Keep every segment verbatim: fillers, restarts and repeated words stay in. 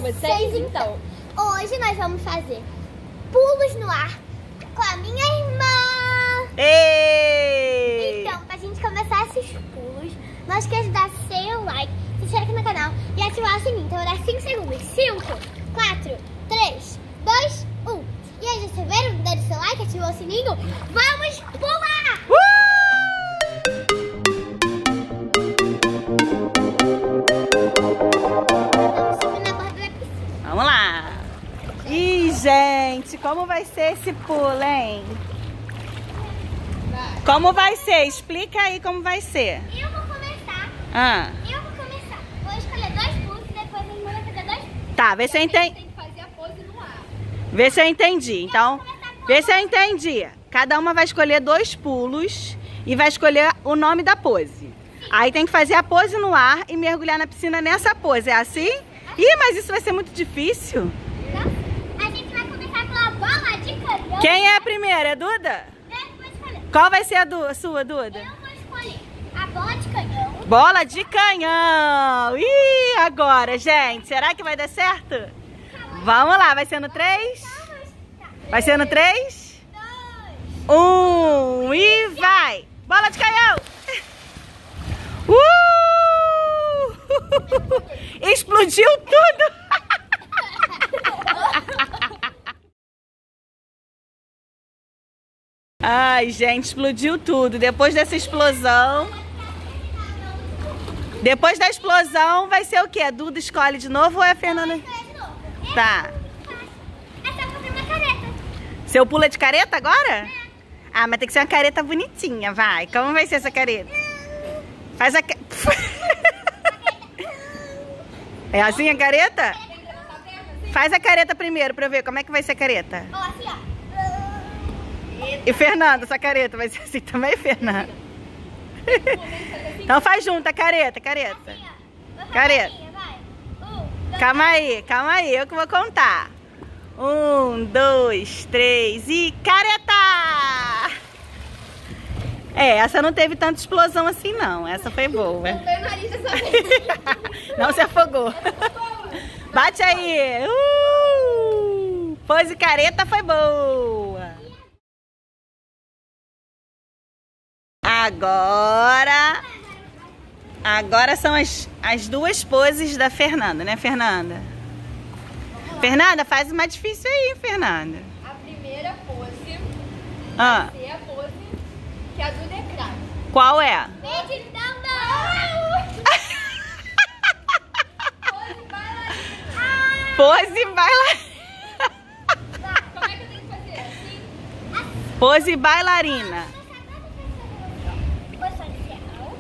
vocês então. Hoje nós vamos fazer pulos no ar com a minha irmã. Ei! Então, pra gente começar esses pulos, nós queremos dar seu like, se inscrever aqui no canal e ativar o sininho. Então eu vou dar cinco segundos. cinco, quatro, três, dois, um. E aí, já viram? Dando seu like, ativou o sininho? Vamos pular! Uh! Vamos subir na borda da piscina. Vamos lá! Ih, gente, como vai ser esse pulo, hein? Como vai ser? Explica aí como vai ser. Eu vou começar. Ah. Eu vou começar. Vou escolher dois pulos e depois a irmã vai fazer dois pulos. Tá, vê se eu entendi. Tem que fazer a pose no ar. Vê se eu entendi. Então, vê se eu entendi. Cada uma vai escolher dois pulos e vai escolher o nome da pose. Aí tem que fazer a pose no ar e mergulhar na piscina nessa pose. É assim? Ih, mas isso vai ser muito difícil. A gente vai começar pela bola de canhão. Quem é a primeira? É Duda? Eu vou escolher. Qual vai ser a, du a sua, Duda? Eu vou escolher a bola de canhão. Bola de canhão! Ih, agora, gente, será que vai dar certo? Vamos lá, vai ser no três? Vai ser no três? Dois. Um e vai! Bola de canhão! Uh! Explodiu tudo! Ai, gente, explodiu tudo. Depois dessa explosão... Depois da explosão, vai ser o quê? A Duda escolhe de novo ou é a Fernanda? Tá. Essa vai ser uma careta. Seu pulo é de careta agora? Ah, mas tem que ser uma careta bonitinha, vai. Como vai ser essa careta? Faz a... ca- É assim a careta? Faz a careta primeiro pra eu ver como é que vai ser a careta. Ó, assim, ó. E Fernanda, sua careta vai ser assim também, Fernanda? Então faz junto a careta, careta. Assim, ó. Vou fazer Careta. a minha, vai. Um, dois, Calma aí, calma aí, eu que vou contar. Um, dois, três e careta! É, essa não teve tanta explosão assim não, essa foi boa. Não tem nariz dessa vez. Não se afogou. Bate aí! Uh! Pose careta foi boa. Agora... Agora são as, as duas poses da Fernanda, né, Fernanda? Fernanda, faz uma difícil aí, Fernanda. A primeira pose Ah, vai ser a pose que a Duda é craque. qual é? meditando. Pose bailarina. Pose bailarina. Como é que eu tenho que fazer? Assim? Pose bailarina. Posição inicial.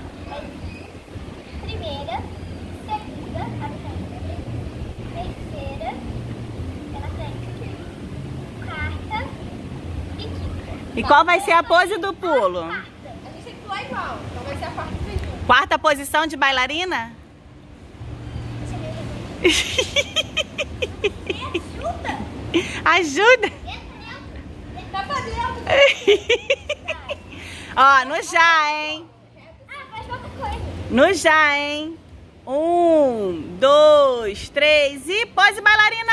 Primeira, segunda, terceira, pela frente, quarta e quinta. E qual vai ser a pose do pulo? A gente tem que pular igual. Então vai ser a quarta vez junto. Quarta posição de bailarina? Ajuda! Ajuda! Tá pra dentro. Ó, no já, hein? Ah, faz outra coisa. No já, hein? Um, dois, três e pose bailarina!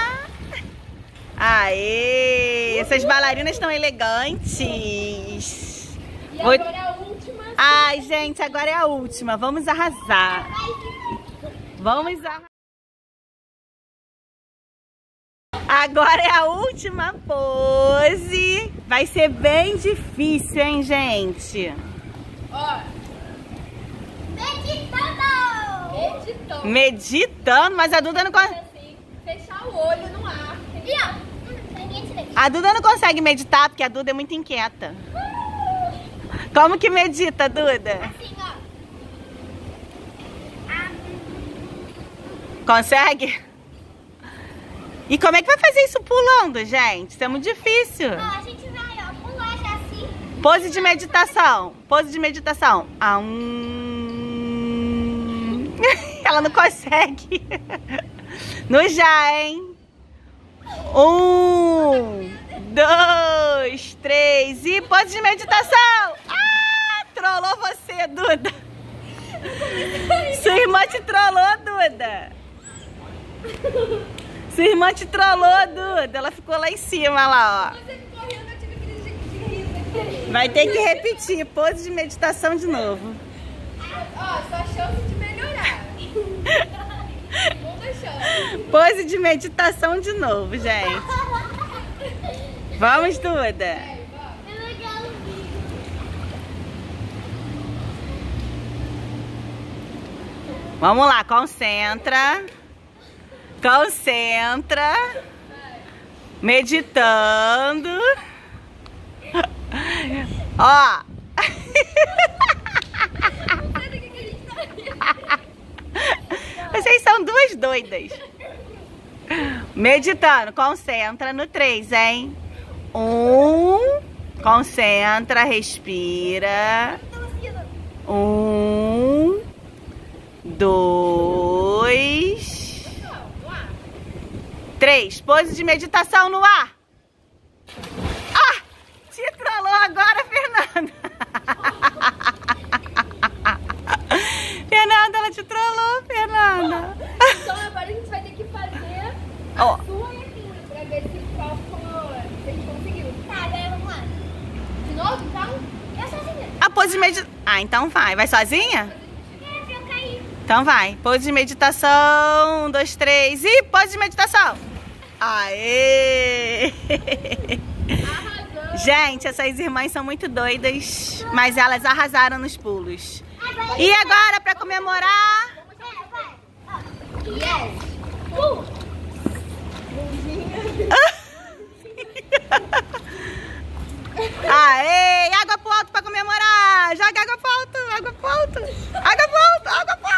Aê! Essas bailarinas estão elegantes. E Vou- agora a última. Ai, gente, agora é a última. Vamos arrasar. Vamos arrasar. Agora é a última pose. Vai ser bem difícil, hein, gente? Ó, Meditando! meditando. Meditando, mas a Duda não consegue. Assim, fechar o olho no ar. E ó, hum, ninguém te deixa. A Duda não consegue meditar porque a Duda é muito inquieta. Como que medita, Duda? Assim, ó. Ah, Consegue? E como é que vai fazer isso pulando, gente? Isso é muito difícil. ó, a gente vai, ó, pular já assim. Pose de meditação. Pose de meditação. Ah, hum... Ela não consegue. No já, hein? Um, dois, três e pose de meditação. Ah, trollou você, Duda. Sua irmã te trollou, Duda. Sua irmã te trollou, Duda. Ela ficou lá em cima, lá, ó. Você ficou rindo, eu tive crise de, de riso aqui. Vai ter que repetir. Pose de meditação de novo. Ó, só chance de melhorar. Segunda chance. Pose de meditação de novo, gente. Vamos, Duda. É legal o vídeo. Vamos lá, concentra. Concentra. Meditando. Ó. Vocês são duas doidas. Meditando, concentra no três, hein? Um, concentra, respira. Um, dois, três. Pose de meditação no ar. Ah, te trollou agora, Fernanda. Fernanda, ela te trollou, Fernanda. Então agora a gente vai ter que fazer a Ó. sua e a minha, pra ver se qual for, se a gente conseguiu. Tá, agora vamos lá. De novo, então? Eu sozinha. A pose de meditação. Ah, então vai. Vai sozinha? É, pra eu cair. Então vai. Pose de meditação. Um, dois, três. E pose de meditação. Aê! Arrasou. Gente, essas irmãs são muito doidas, mas elas arrasaram nos pulos. Agora E agora, pra comemorar... É, vai. Ó. Yes. Uh. Aê! Água pro alto pra comemorar! Joga água pro alto! Água pro alto! Água pro alto! Água pro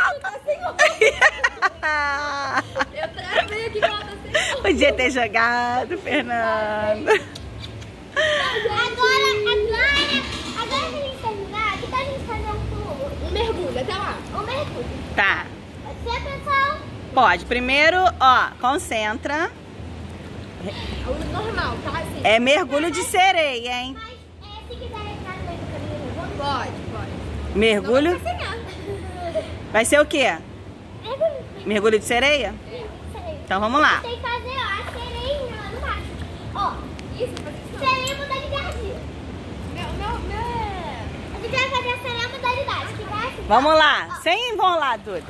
alto! Eu travei aqui com ela sem roupa. Podia ter jogado, Fernanda. Agora, agora, agora que a gente terminar, que tal a gente fazer um pulo? Um mergulho, até lá. Um mergulho. Tá. Pode ser, pessoal? Pode. Primeiro, ó, concentra. O normal, tá? Assim. É mergulho de sereia, hein? Mas, é, se quiser entrar no meio do caminho, vamos. Pode, pode. Mergulho. Não vai ficar sem ar. Vai ser o quê? Mergulho. Mergulho de sereia? Sereia. Então vamos lá. Tem que fazer, ó, a sereinha lá no baixo. Ó, Isso, fazer isso não. sereia modalidade. Meu, meu, meu. A gente vai fazer a sereia modalidade, que vai assim. Vamos lá. Sem enrolar, Duda.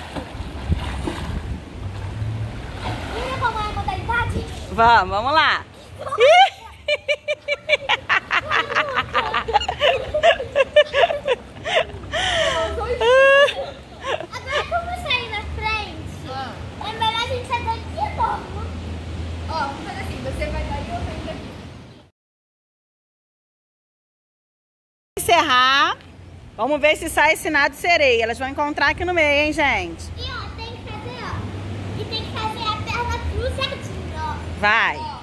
Lembra como é a modalidade? Vamos, vamos lá. Agora, como sair na frente, Ah. é melhor a gente sair daqui de novo. Ó, vamos fazer assim. Você vai daí e eu venho daqui. Encerrar. Vamos ver se sai esse nado sereia. Elas vão encontrar aqui no meio, hein, gente? E ó, tem que fazer, ó. E tem que fazer a perna cruzadinha, ó. Vai. Ó.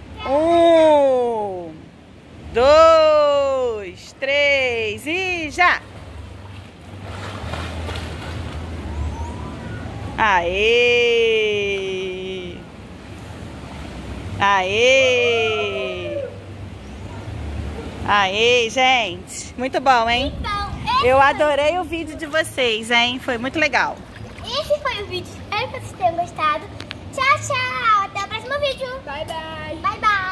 Um, dois, três e já! Aê! Aê! Aê, gente! Muito bom, hein? Então, esse, Eu adorei o vídeo de vocês, hein? Foi muito legal. esse foi o vídeo. Espero que vocês tenham gostado. Tchau, tchau. Até o próximo vídeo. Bye, bye. Bye, bye.